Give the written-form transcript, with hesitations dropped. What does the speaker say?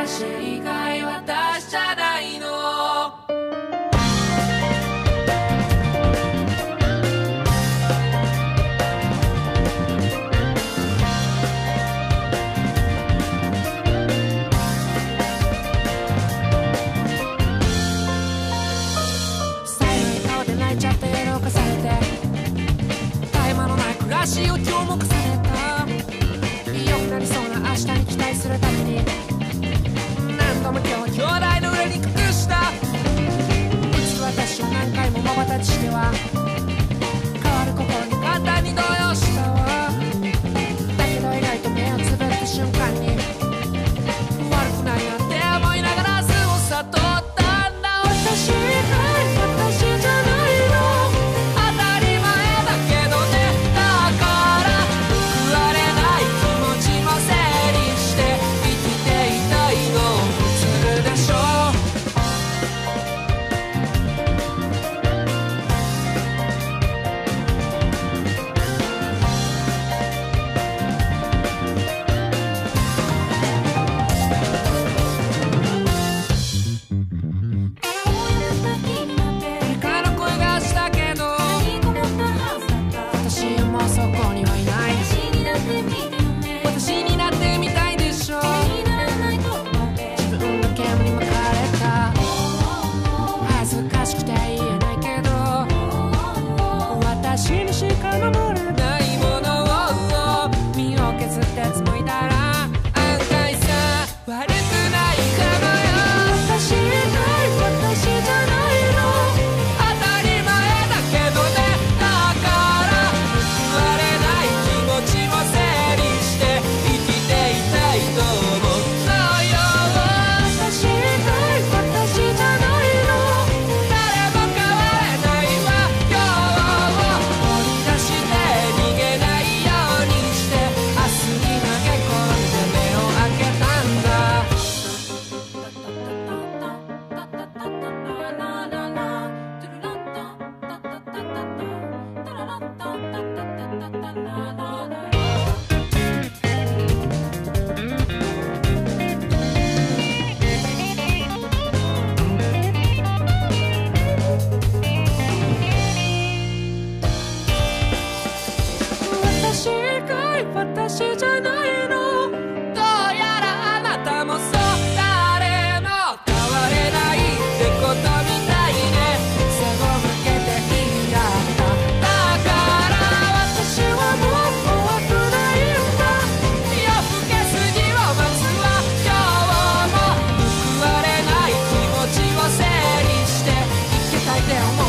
私以外私じゃないの。足を注目された。良くなりそうな明日に期待するために何度も今日兄弟の裏に隠した。いつ私を何回も瞬きしては変わる心に簡単に動揺したわ。だけど意外と目をつぶった瞬間に悪くないなんて思いながら過ごさとったんだ。私以外私じゃないの。で